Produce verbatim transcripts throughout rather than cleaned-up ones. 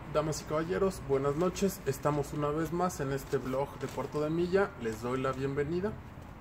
Damas y caballeros, buenas noches. Estamos una vez más en este blog de Cuarto de Milla. Les doy la bienvenida.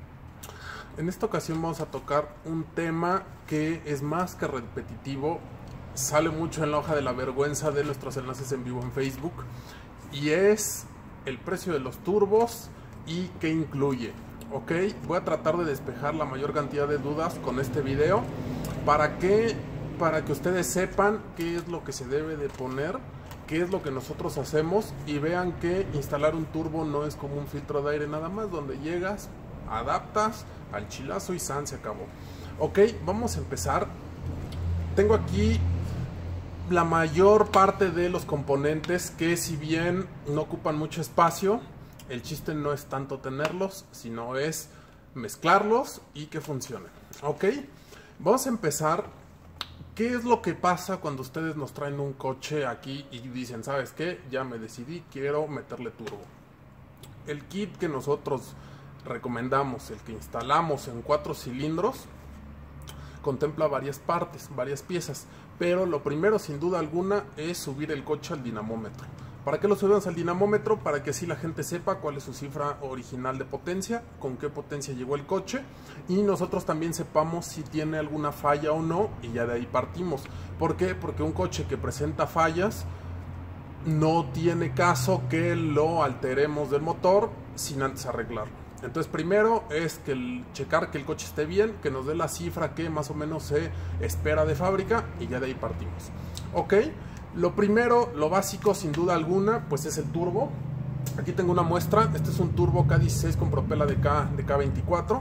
En esta ocasión vamos a tocar un tema que es más que repetitivo. Sale mucho en la hoja de la vergüenza de nuestros enlaces en vivo en Facebook. Y es el precio de los turbos y qué incluye. Ok, voy a tratar de despejar la mayor cantidad de dudas con este video. ¿Para qué? Para que ustedes sepan qué es lo que se debe de poner, qué es lo que nosotros hacemos y vean que instalar un turbo no es como un filtro de aire nada más, donde llegas, adaptas al chilazo y san, se acabó. Ok, vamos a empezar. Tengo aquí la mayor parte de los componentes que, si bien no ocupan mucho espacio, el chiste no es tanto tenerlos, sino es mezclarlos y que funcionen. Ok, vamos a empezar. ¿Qué es lo que pasa cuando ustedes nos traen un coche aquí y dicen, ¿sabes qué? Ya me decidí, quiero meterle turbo. El kit que nosotros recomendamos, el que instalamos en cuatro cilindros, contempla varias partes, varias piezas. Pero lo primero, sin duda alguna, es subir el coche al dinamómetro. ¿Para qué lo subimos al dinamómetro? Para que así la gente sepa cuál es su cifra original de potencia, con qué potencia llegó el coche, y nosotros también sepamos si tiene alguna falla o no, y ya de ahí partimos. ¿Por qué? Porque un coche que presenta fallas no tiene caso que lo alteremos del motor sin antes arreglarlo. Entonces, primero es que el, checar que el coche esté bien, que nos dé la cifra que más o menos se espera de fábrica, y ya de ahí partimos. Ok, lo primero, lo básico sin duda alguna, pues es el turbo. Aquí tengo una muestra. Este es un turbo K dieciséis con propela de K, de K veinticuatro.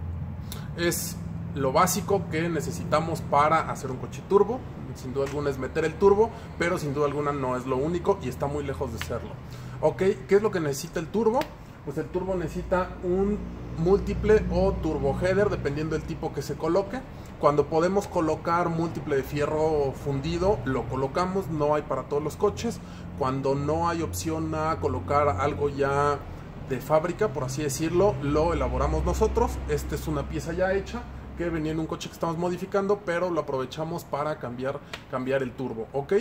Es lo básico que necesitamos para hacer un coche turbo. Sin duda alguna es meter el turbo, pero sin duda alguna no es lo único y está muy lejos de serlo. Ok, ¿qué es lo que necesita el turbo? Pues el turbo necesita un múltiple o turbo header, dependiendo del tipo que se coloque. Cuando podemos colocar múltiple de fierro fundido, lo colocamos, no hay para todos los coches. Cuando no hay opción a colocar algo ya de fábrica, por así decirlo, lo elaboramos nosotros. Esta es una pieza ya hecha que venía en un coche que estamos modificando, pero lo aprovechamos para cambiar, cambiar el turbo. Ok,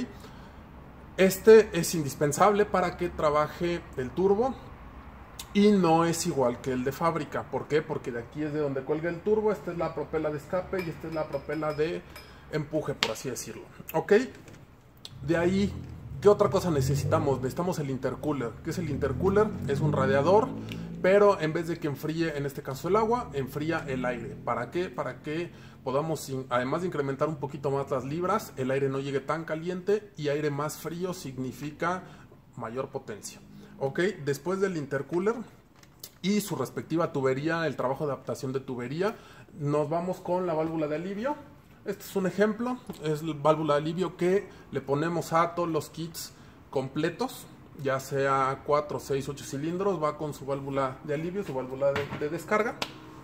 este es indispensable para que trabaje el turbo. Y no es igual que el de fábrica. ¿Por qué? Porque de aquí es de donde cuelga el turbo. Esta es la propela de escape y esta es la propela de empuje, por así decirlo. Ok, de ahí, ¿qué otra cosa necesitamos? Necesitamos el intercooler. ¿Qué es el intercooler? Es un radiador, pero en vez de que enfríe, en este caso el agua, enfría el aire. ¿Para qué? Para que podamos, además de incrementar un poquito más las libras, el aire no llegue tan caliente, y aire más frío significa mayor potencia. Ok, después del intercooler y su respectiva tubería, el trabajo de adaptación de tubería, nos vamos con la válvula de alivio. Este es un ejemplo, es la válvula de alivio que le ponemos a todos los kits completos, ya sea cuatro, seis, ocho cilindros, va con su válvula de alivio, su válvula de, de descarga.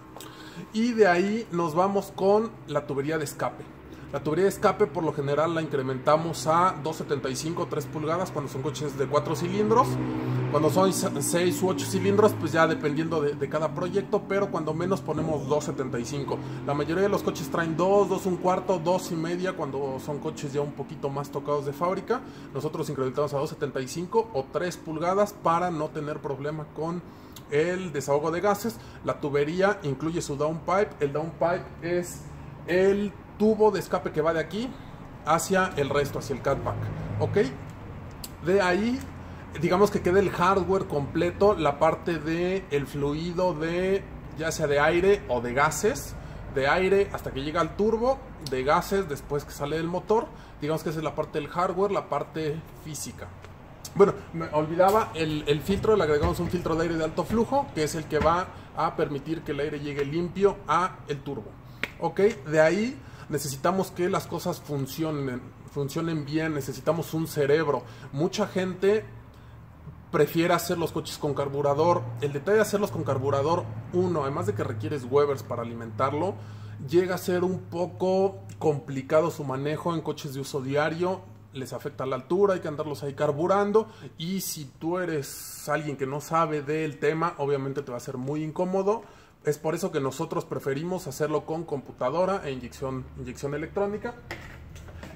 Y de ahí nos vamos con la tubería de escape. La tubería de escape por lo general la incrementamos a dos setenta y cinco, tres pulgadas cuando son coches de cuatro cilindros. Cuando son seis u ocho cilindros, pues ya dependiendo de, de cada proyecto, pero cuando menos ponemos dos setenta y cinco. La mayoría de los coches traen dos, dos un cuarto, dos y media cuando son coches ya un poquito más tocados de fábrica. Nosotros incrementamos a dos setenta y cinco o tres pulgadas para no tener problema con el desahogo de gases. La tubería incluye su downpipe. El downpipe es el tubo de escape que va de aquí hacia el resto, hacia el catback. Ok, de ahí digamos que quede el hardware completo, la parte de el fluido de ya sea de aire o de gases, de aire hasta que llega al turbo, de gases después que sale del motor. Digamos que esa es la parte del hardware, la parte física. Bueno, me olvidaba, el, el filtro, le agregamos un filtro de aire de alto flujo, que es el que va a permitir que el aire llegue limpio a el turbo. Ok, de ahí necesitamos que las cosas funcionen, funcionen bien, necesitamos un cerebro. Mucha gente prefiere hacer los coches con carburador. El detalle de hacerlos con carburador, uno, además de que requieres Webers para alimentarlo, llega a ser un poco complicado su manejo en coches de uso diario. Les afecta la altura, hay que andarlos ahí carburando, y si tú eres alguien que no sabe del tema, obviamente te va a ser muy incómodo. Es por eso que nosotros preferimos hacerlo con computadora e inyección, inyección electrónica.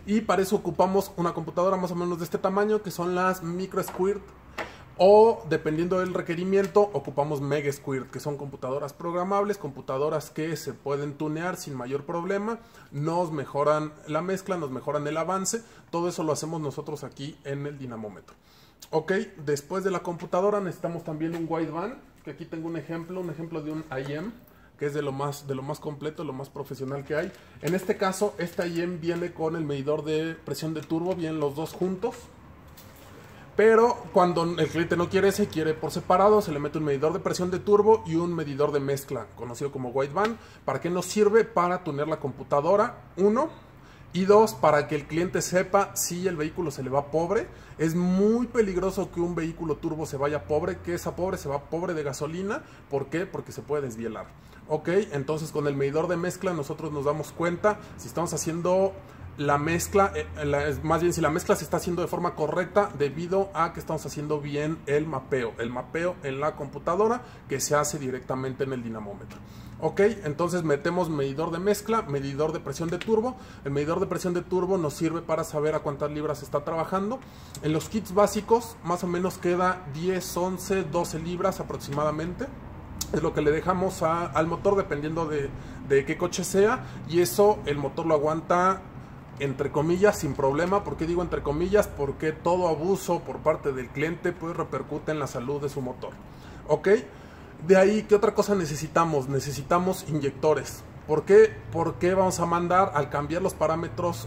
Y para eso ocupamos una computadora más o menos de este tamaño, que son las Micro Squirt. O dependiendo del requerimiento, ocupamos Mega Squirt, que son computadoras programables, computadoras que se pueden tunear sin mayor problema, nos mejoran la mezcla, nos mejoran el avance. Todo eso lo hacemos nosotros aquí en el dinamómetro. Ok, después de la computadora necesitamos también un wideband, que aquí tengo un ejemplo, un ejemplo de un I M, que es de lo más, de lo más completo, lo más profesional que hay. En este caso, este I M viene con el medidor de presión de turbo, vienen los dos juntos. Pero cuando el cliente no quiere ese, quiere por separado, se le mete un medidor de presión de turbo y un medidor de mezcla, conocido como wideband. ¿Para qué nos sirve? Para tunear la computadora, uno. Y dos, para que el cliente sepa si el vehículo se le va pobre. Es muy peligroso que un vehículo turbo se vaya pobre, que esa pobre se va pobre de gasolina. ¿Por qué? Porque se puede desvielar. Ok, entonces con el medidor de mezcla nosotros nos damos cuenta si estamos haciendo la mezcla, eh, la, más bien si la mezcla se está haciendo de forma correcta debido a que estamos haciendo bien el mapeo. El mapeo en la computadora que se hace directamente en el dinamómetro. Ok, entonces metemos medidor de mezcla, medidor de presión de turbo. El medidor de presión de turbo nos sirve para saber a cuántas libras está trabajando. En los kits básicos más o menos queda diez, once, doce libras aproximadamente. Es lo que le dejamos a, al motor dependiendo de, de qué coche sea. Y eso el motor lo aguanta entre comillas sin problema. ¿Por qué digo entre comillas? Porque todo abuso por parte del cliente pues repercute en la salud de su motor. Ok. De ahí, ¿qué otra cosa necesitamos? Necesitamos inyectores. ¿Por qué? Porque vamos a mandar, al cambiar los parámetros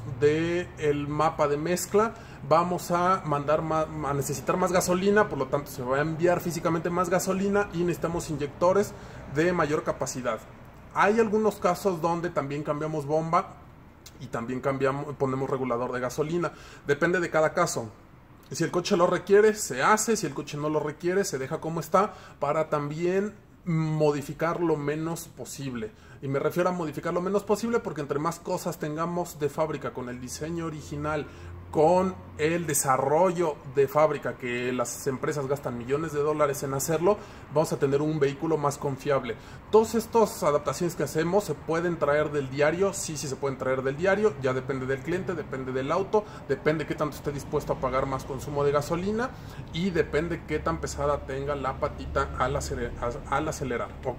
del mapa de mezcla, vamos a mandar más, a necesitar más gasolina, por lo tanto se va a enviar físicamente más gasolina y necesitamos inyectores de mayor capacidad. Hay algunos casos donde también cambiamos bomba y también cambiamos, ponemos regulador de gasolina. Depende de cada caso. Si el coche lo requiere, se hace. Si el coche no lo requiere, se deja como está para también modificar lo menos posible. Y me refiero a modificar lo menos posible porque entre más cosas tengamos de fábrica con el diseño original, con el desarrollo de fábrica, que las empresas gastan millones de dólares en hacerlo, vamos a tener un vehículo más confiable. Todas estas adaptaciones que hacemos se pueden traer del diario, sí, sí se pueden traer del diario, ya depende del cliente, depende del auto, depende qué tanto esté dispuesto a pagar más consumo de gasolina y depende qué tan pesada tenga la patita al, acelerar, al acelerar, ¿ok?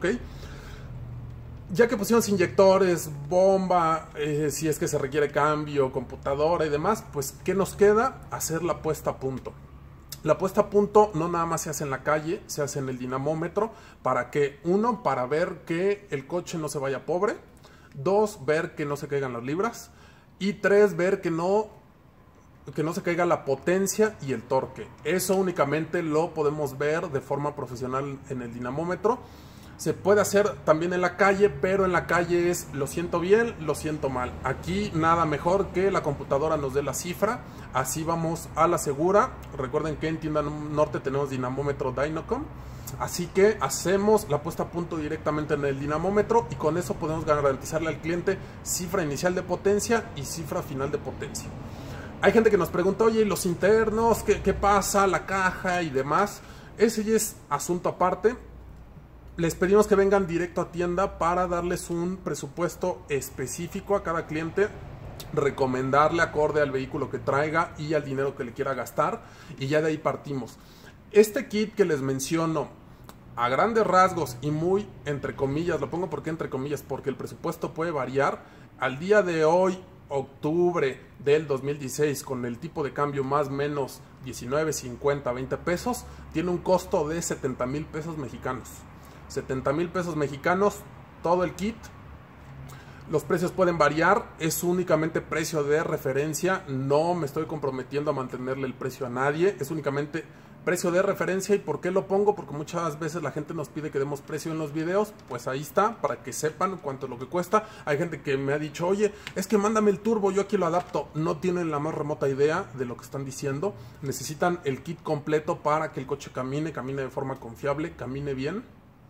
Ya que pusimos inyectores, bomba, eh, si es que se requiere cambio, computadora y demás, pues ¿qué nos queda? Hacer la puesta a punto. La puesta a punto no nada más se hace en la calle, se hace en el dinamómetro. ¿Para qué? Uno, para ver que el coche no se vaya pobre. Dos, ver que no se caigan las libras. Y tres, ver que no, que no se caiga la potencia y el torque. Eso únicamente lo podemos ver de forma profesional en el dinamómetro. Se puede hacer también en la calle, pero en la calle es lo siento bien, lo siento mal. Aquí nada mejor que la computadora nos dé la cifra, así vamos a la segura. Recuerden que en Tienda Norte tenemos dinamómetro Dynacom, así que hacemos la puesta a punto directamente en el dinamómetro y con eso podemos garantizarle al cliente cifra inicial de potencia y cifra final de potencia. Hay gente que nos pregunta, oye, ¿y los internos? ¿Qué, qué pasa? La caja y demás. Ese ya es asunto aparte. Les pedimos que vengan directo a tienda para darles un presupuesto específico a cada cliente, recomendarle acorde al vehículo que traiga y al dinero que le quiera gastar, y ya de ahí partimos. Este kit que les menciono a grandes rasgos y muy entre comillas, lo pongo porque entre comillas, porque el presupuesto puede variar. Al día de hoy, octubre del dos mil dieciséis, con el tipo de cambio más o menos diecinueve, cincuenta, veinte pesos, tiene un costo de setenta mil pesos mexicanos. setenta mil pesos mexicanos, todo el kit. Los precios pueden variar, es únicamente precio de referencia, no me estoy comprometiendo a mantenerle el precio a nadie, es únicamente precio de referencia. ¿Y por qué lo pongo? Porque muchas veces la gente nos pide que demos precio en los videos, pues ahí está, para que sepan cuánto es lo que cuesta. Hay gente que me ha dicho, oye, es que mándame el turbo, yo aquí lo adapto. No tienen la más remota idea de lo que están diciendo, necesitan el kit completo para que el coche camine, camine de forma confiable, camine bien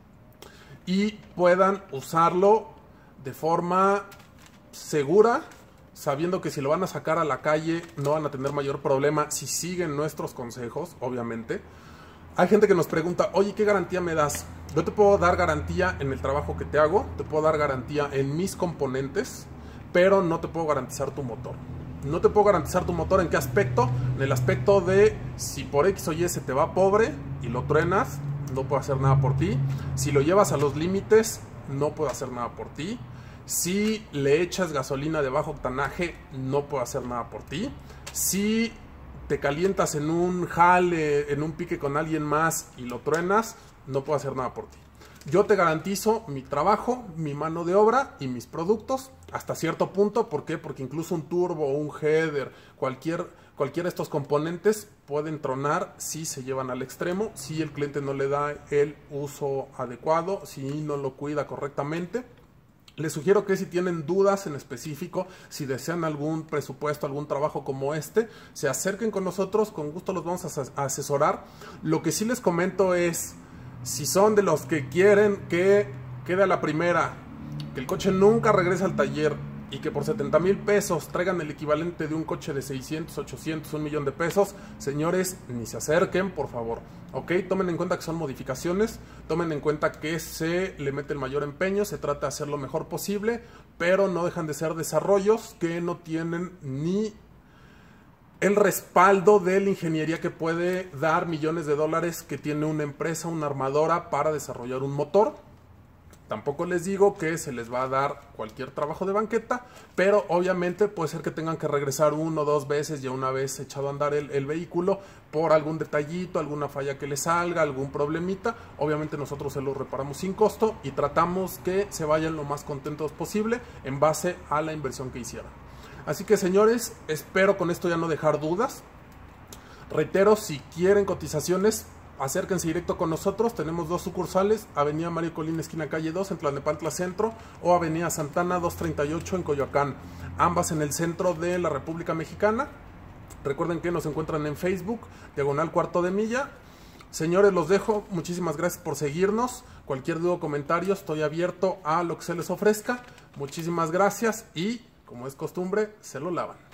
y puedan usarlo de forma segura, sabiendo que si lo van a sacar a la calle no van a tener mayor problema si siguen nuestros consejos, obviamente. Hay gente que nos pregunta, oye, ¿qué garantía me das? Yo te puedo dar garantía en el trabajo que te hago, te puedo dar garantía en mis componentes, pero no te puedo garantizar tu motor. No te puedo garantizar tu motor en qué aspecto. En el aspecto de si por X o Y se te va pobre y lo truenas, no puedo hacer nada por ti. Si lo llevas a los límites, no puedo hacer nada por ti. Si le echas gasolina de bajo octanaje, no puedo hacer nada por ti. Si te calientas en un jale, en un pique con alguien más y lo truenas, no puedo hacer nada por ti. Yo te garantizo mi trabajo, mi mano de obra y mis productos hasta cierto punto. ¿Por qué? Porque incluso un turbo, un header, cualquier, cualquiera de estos componentes pueden tronar si se llevan al extremo, si el cliente no le da el uso adecuado, si no lo cuida correctamente. Les sugiero que si tienen dudas en específico, si desean algún presupuesto, algún trabajo como este, se acerquen con nosotros, con gusto los vamos a asesorar. Lo que sí les comento es, si son de los que quieren que quede a la primera, que el coche nunca regrese al taller y que por setenta mil pesos traigan el equivalente de un coche de seiscientos, ochocientos, un millón de pesos, señores, ni se acerquen, por favor. Ok, tomen en cuenta que son modificaciones, tomen en cuenta que se le mete el mayor empeño, se trata de hacer lo mejor posible, pero no dejan de ser desarrollos que no tienen ni el respaldo de la ingeniería que puede dar millones de dólares que tiene una empresa, una armadora para desarrollar un motor. Tampoco les digo que se les va a dar cualquier trabajo de banqueta, pero obviamente puede ser que tengan que regresar uno o dos veces ya una vez echado a andar el, el vehículo por algún detallito, alguna falla que les salga, algún problemita. Obviamente nosotros se lo reparamos sin costo y tratamos que se vayan lo más contentos posible en base a la inversión que hicieron. Así que señores, espero con esto ya no dejar dudas. Reitero, si quieren cotizaciones, acérquense directo con nosotros. Tenemos dos sucursales, Avenida Mario Colín, esquina calle dos en Tlalnepantla Centro, o Avenida Santana doscientos treinta y ocho en Coyoacán, ambas en el centro de la República Mexicana. Recuerden que nos encuentran en Facebook, diagonal Cuarto de Milla. Señores, los dejo, muchísimas gracias por seguirnos. Cualquier duda o comentario, estoy abierto a lo que se les ofrezca. Muchísimas gracias y, como es costumbre, se lo lavan.